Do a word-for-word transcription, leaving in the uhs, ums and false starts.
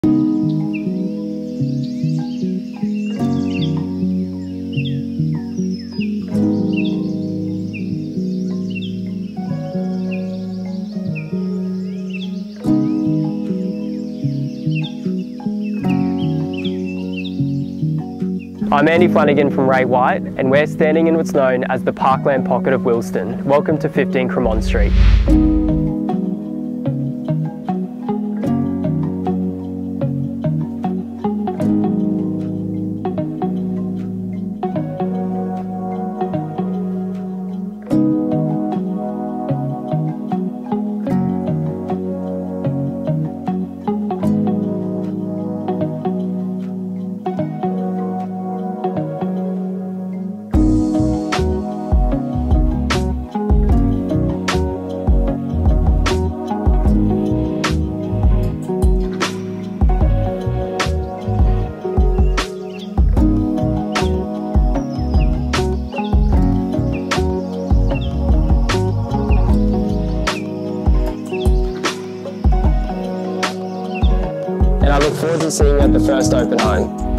I'm Andy Flanagan from Ray White, and we're standing in what's known as the Parkland pocket of Wilston. Welcome to fifteen Cramond Street. And I look forward to seeing you at the first open home.